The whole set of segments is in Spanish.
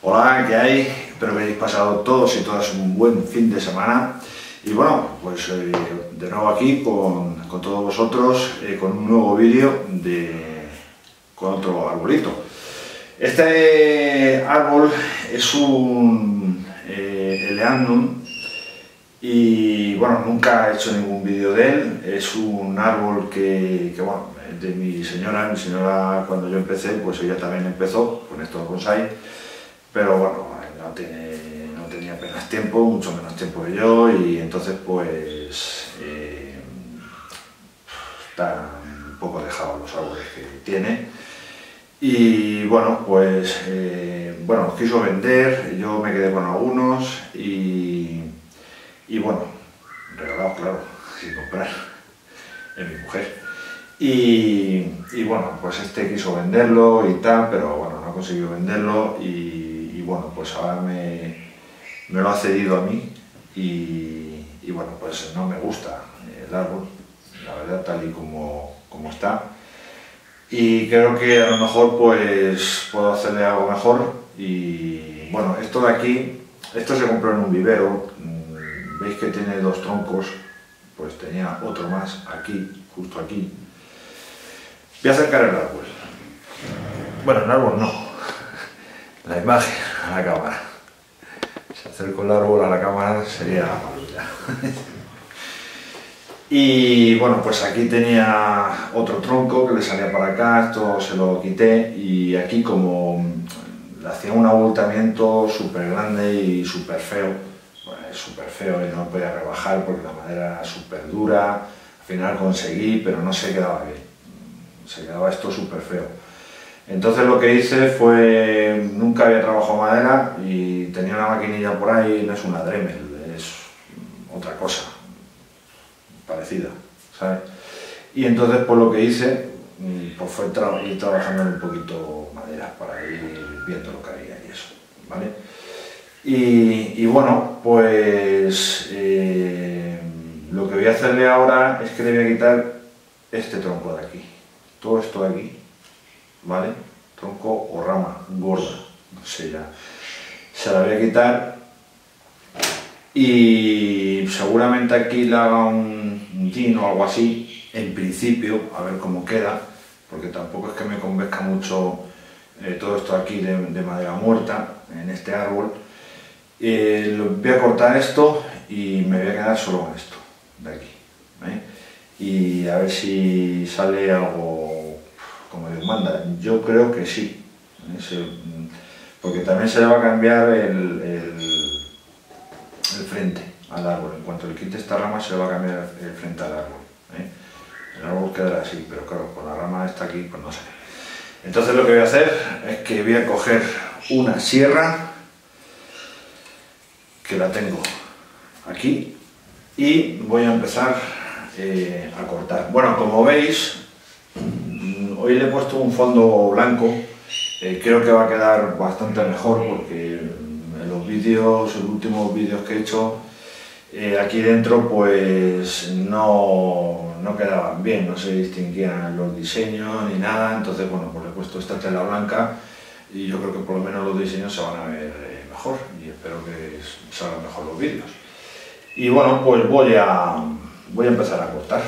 Hola, ¿qué hay? Espero que hayáis pasado todos y todas un buen fin de semana. Y bueno, pues de nuevo aquí con todos vosotros, con un nuevo vídeo con otro arbolito. Este árbol es un Eleandrum y bueno, nunca he hecho ningún vídeo de él. Es un árbol que bueno, de mi señora cuando yo empecé, pues ella también empezó con esto de bonsái, pero bueno, no tenía apenas tiempo, mucho menos tiempo que yo, y entonces pues están un poco dejados los árboles que tiene. Y bueno, pues bueno, los quiso vender, yo me quedé con algunos y bueno, regalados, claro, sin comprar, es mi mujer. Y bueno, pues este quiso venderlo y tal, pero bueno, no consiguió venderlo y bueno, pues ahora me lo ha cedido a mí y bueno, pues no me gusta el árbol, la verdad, tal y como está. Y creo que a lo mejor pues puedo hacerle algo mejor. Y bueno, esto de aquí, esto se compró en un vivero, veis que tiene dos troncos, pues tenía otro más aquí, justo aquí. Voy a acercar el árbol, bueno, el árbol no, la imagen a la cámara. Si acerco el árbol a la cámara sería maravilla. Y bueno, pues aquí tenía otro tronco que le salía para acá, esto se lo quité y aquí como le hacía un abultamiento súper grande y súper feo, bueno, es súper feo y no podía rebajar porque la madera era súper dura, al final conseguí, pero no se quedaba bien, se quedaba esto súper feo. Entonces lo que hice fue, nunca había trabajado madera y tenía una maquinilla por ahí, no es una Dremel, es otra cosa parecida, ¿sabes? Y entonces pues lo que hice pues fue ir trabajando un poquito madera para ir viendo lo que había y eso, ¿vale? Y bueno, pues lo que voy a hacerle ahora es que le voy a quitar este tronco de aquí, todo esto de aquí, ¿vale? Tronco o rama gorda, no sé ya, se la voy a quitar y seguramente aquí le haga un tin o algo así, en principio, a ver cómo queda, porque tampoco es que me convenzca mucho todo esto aquí de madera muerta en este árbol. Voy a cortar esto y me voy a quedar solo con esto de aquí, y a ver si sale algo como Dios manda. Yo creo que sí, porque también se le va a cambiar el frente al árbol. En cuanto le quite esta rama se le va a cambiar el frente al árbol, el árbol quedará así, pero claro, con la rama está aquí, pues no sé. Entonces lo que voy a hacer es que voy a coger una sierra, que la tengo aquí, y voy a empezar a cortar. Bueno, como veis, hoy le he puesto un fondo blanco, creo que va a quedar bastante mejor porque en los vídeos, los últimos vídeos que he hecho aquí dentro pues no quedaban bien, no se distinguían los diseños ni nada, entonces bueno, pues le he puesto esta tela blanca y yo creo que por lo menos los diseños se van a ver mejor y espero que salgan mejor los vídeos. Y bueno, pues voy a empezar a cortar.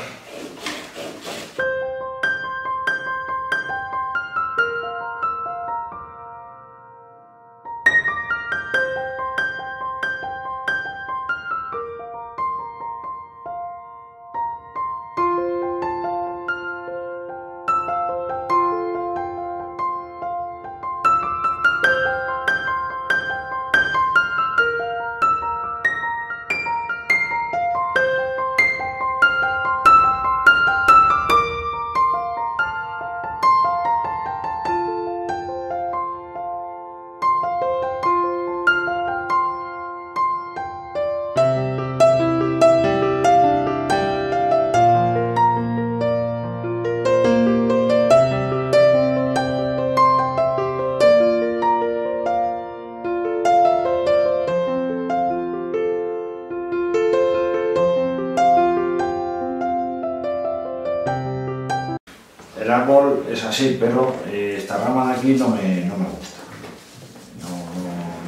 El árbol es así, pero esta rama de aquí no me gusta.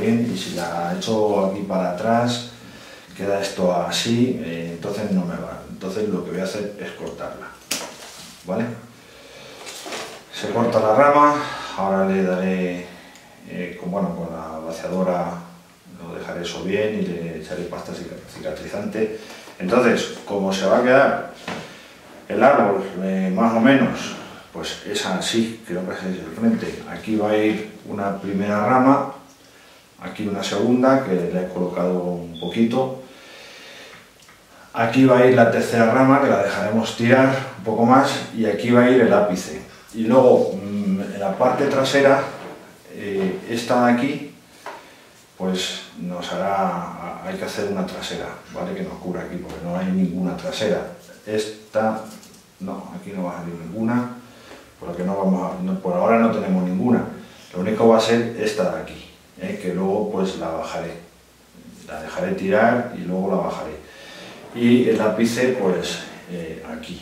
bien, y si la echo aquí para atrás, queda esto así, entonces no me va. Entonces lo que voy a hacer es cortarla, ¿vale? Se corta la rama, ahora le daré, con la vaciadora lo dejaré eso bien y le echaré pasta cicatrizante. Entonces, como se va a quedar el árbol más o menos, pues es así, creo que es el frente. Aquí va a ir una primera rama, aquí una segunda, que le he colocado un poquito. Aquí va a ir la tercera rama, que la dejaremos tirar un poco más, y aquí va a ir el ápice. Y luego, en la parte trasera, esta de aquí, pues hay que hacer una trasera, ¿vale? Que nos cubra aquí, porque no hay ninguna trasera. Esta, no, aquí no va a salir ninguna, porque por ahora no tenemos ninguna. Lo único va a ser esta de aquí, que luego pues la bajaré. La dejaré tirar y luego la bajaré. Y el ápice, pues, aquí.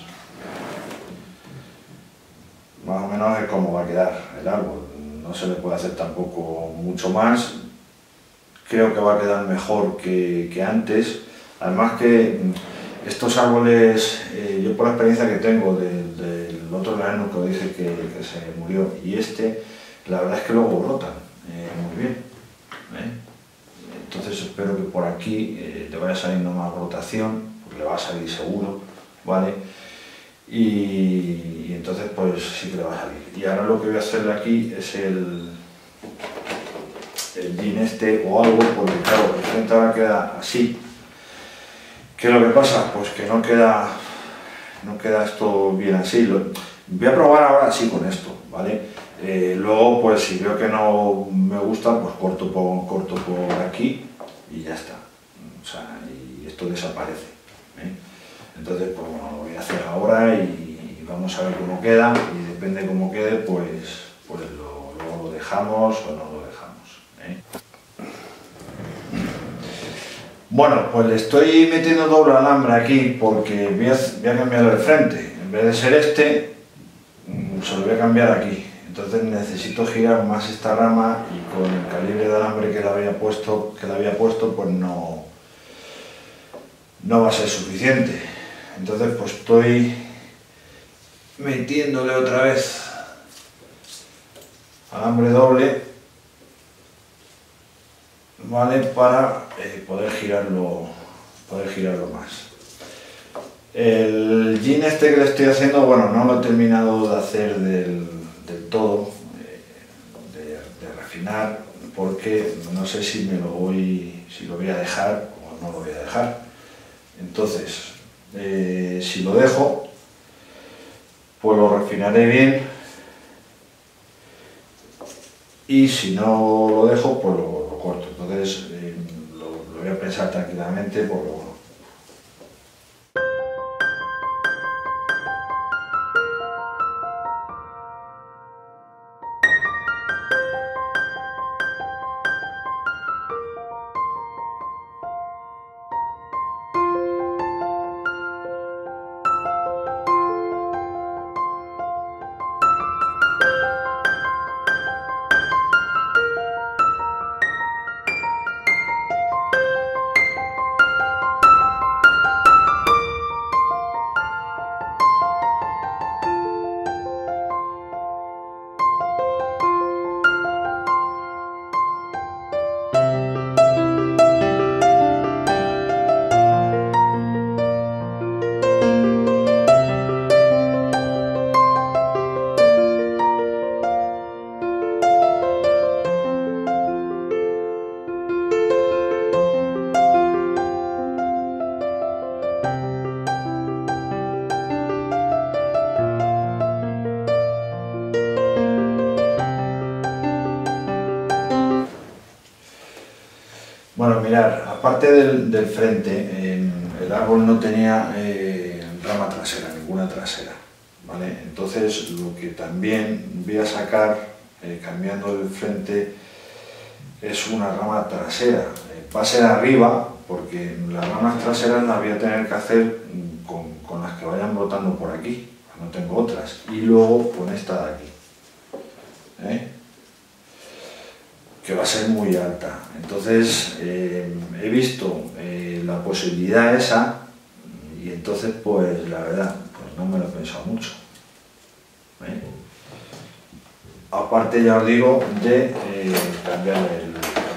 Más o menos es como va a quedar el árbol. No se le puede hacer tampoco mucho más. Creo que va a quedar mejor que antes. Además que estos árboles, yo por la experiencia que tengo del otro verano que dije que se murió, y la verdad es que luego brotan muy bien. Entonces espero que por aquí le vaya saliendo más brotación, porque le va a salir seguro, ¿vale? Y entonces pues sí que le va a salir. Y ahora lo que voy a hacerle aquí es el jean o algo, porque claro, el frente ahora queda así. ¿Qué es lo que pasa? Pues que no queda esto bien así. Voy a probar ahora así con esto, ¿vale? Luego pues si veo que no me gusta, pues corto por aquí y ya está. O sea, y esto desaparece, ¿eh? Entonces pues bueno, lo voy a hacer ahora y vamos a ver cómo queda, y depende cómo quede, pues luego lo dejamos o no lo dejamos, ¿eh? Bueno, pues le estoy metiendo doble alambre aquí porque voy a cambiarlo de frente. En vez de ser se lo voy a cambiar aquí. Entonces necesito girar más esta rama, y con el calibre de alambre que le había puesto, pues no va a ser suficiente. Entonces pues estoy metiéndole otra vez alambre doble, ¿vale? Para poder girarlo más. El jean que le estoy haciendo, bueno, no lo he terminado de hacer del todo, de refinar, porque no sé si lo voy a dejar o no lo voy a dejar. Entonces, si lo dejo, pues lo refinaré bien, y si no lo dejo, pues lo corto. Entonces lo voy a pensar tranquilamente, porque bueno. Bueno, mirad, aparte del frente, el árbol no tenía rama trasera, ninguna trasera, ¿vale? Entonces lo que también voy a sacar, cambiando el frente, es una rama trasera. Va a ser arriba, porque las ramas traseras las voy a tener que hacer con las que vayan brotando por aquí, no tengo otras, y luego con esta de aquí, ¿eh? que va a ser muy alta. Entonces he visto la posibilidad esa y entonces pues la verdad pues no me lo he pensado mucho. Aparte, ya os digo, de cambiar el...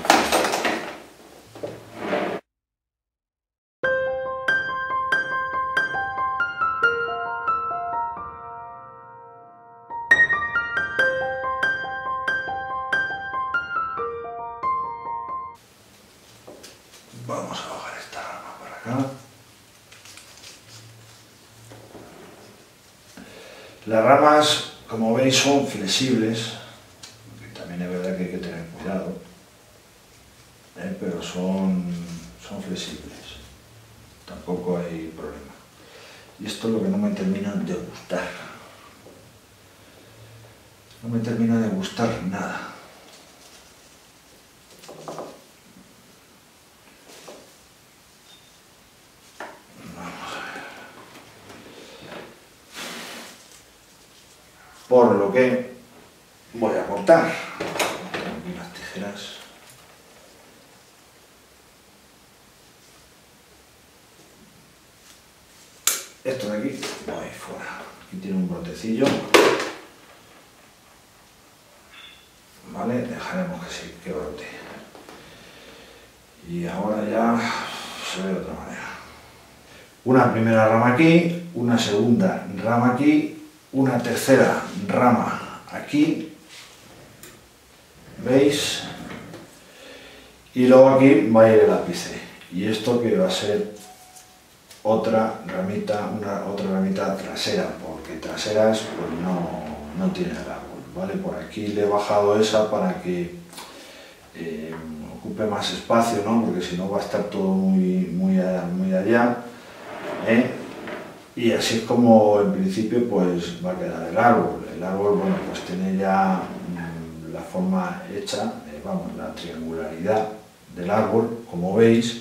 Vamos a bajar esta rama para acá. Las ramas, como veis, son flexibles, que también es verdad que hay que tener cuidado, pero son flexibles, tampoco hay problema. Y esto es lo que no me termina de gustar. No me termina de gustar nada. Por lo que voy a cortar. Tengo aquí unas tijeras. Esto de aquí, voy fuera. Aquí tiene un brotecillo. Vale, dejaremos que sí, que brote. Y ahora ya se ve de otra manera. Una primera rama aquí, una segunda rama aquí, una tercera rama aquí, ¿veis? Y luego aquí va a ir el ápice. Y esto que va a ser otra ramita, otra ramita trasera, porque traseras pues no tiene el árbol, ¿vale? Por aquí le he bajado esa para que ocupe más espacio, ¿no? Porque si no va a estar todo muy allá, y así es como en principio pues va a quedar el árbol. El árbol, bueno, pues tiene ya la forma hecha, vamos, la triangularidad del árbol, como veis,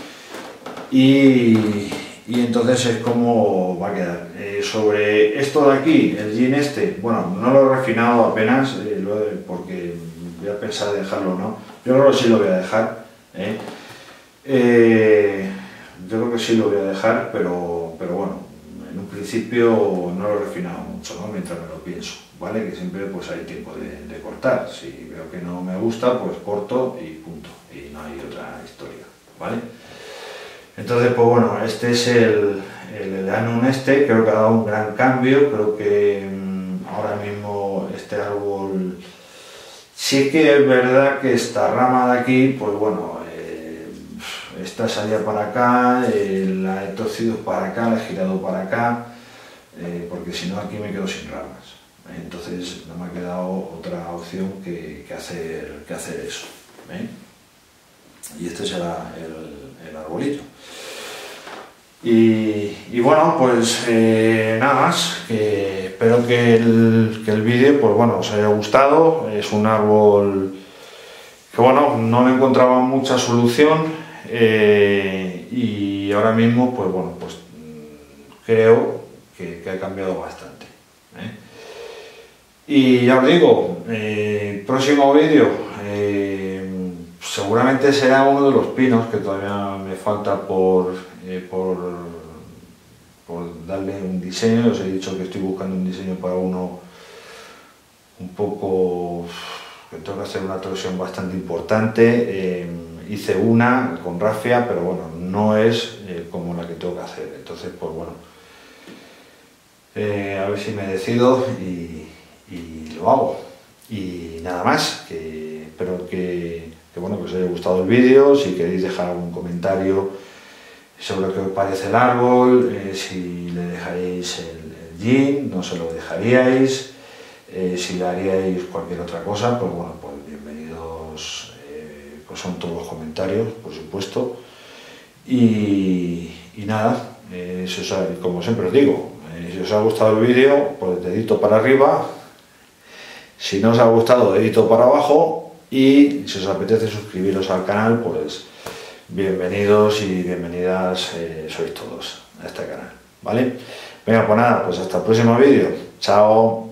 y entonces es como va a quedar. Sobre esto de aquí, el jean este, bueno, no lo he refinado apenas, porque voy a pensar dejarlo, ¿no? Yo creo que sí lo voy a dejar, yo creo que sí lo voy a dejar, pero bueno, en un principio no lo he refinado mucho, ¿no? Mientras me lo pienso, ¿vale? Que siempre pues hay tiempo de cortar. Si veo que no me gusta, pues corto y punto, y no hay otra historia, ¿vale? Entonces, pues bueno, este es el Elanum este, creo que ha dado un gran cambio. Creo que ahora mismo este árbol, sí que es verdad que esta rama de aquí, pues bueno, esta salía para acá, la he torcido para acá, la he girado para acá, porque si no aquí me quedo sin ramas. Entonces no me ha quedado otra opción que hacer eso. Y este será el arbolillo. Y bueno, pues nada más, que espero que el vídeo pues bueno, os haya gustado. Es un árbol que bueno, no le encontraba mucha solución, y ahora mismo pues bueno, pues creo que ha cambiado bastante, Y ya os digo, próximo vídeo seguramente será uno de los pinos, que todavía me falta por darle un diseño. Os he dicho que estoy buscando un diseño para uno un poco, que tengo que hacer una torsión bastante importante. Hice una con rafia, pero bueno, no es como la que tengo que hacer. Entonces pues bueno, a ver si me decido y lo hago. Y nada más, que espero que bueno, que os haya gustado el vídeo. Si queréis dejar algún comentario sobre qué os parece el árbol, si le dejaríais el jean, no se lo dejaríais, si le haríais cualquier otra cosa, pues bueno, pues bienvenidos, pues son todos los comentarios, por supuesto. Y nada, como siempre os digo, si os ha gustado el vídeo, pues dedito para arriba. Si no os ha gustado, dedito para abajo. Y si os apetece suscribiros al canal, pues bienvenidos y bienvenidas sois todos a este canal, ¿vale? Venga, pues nada, pues hasta el próximo vídeo. Chao.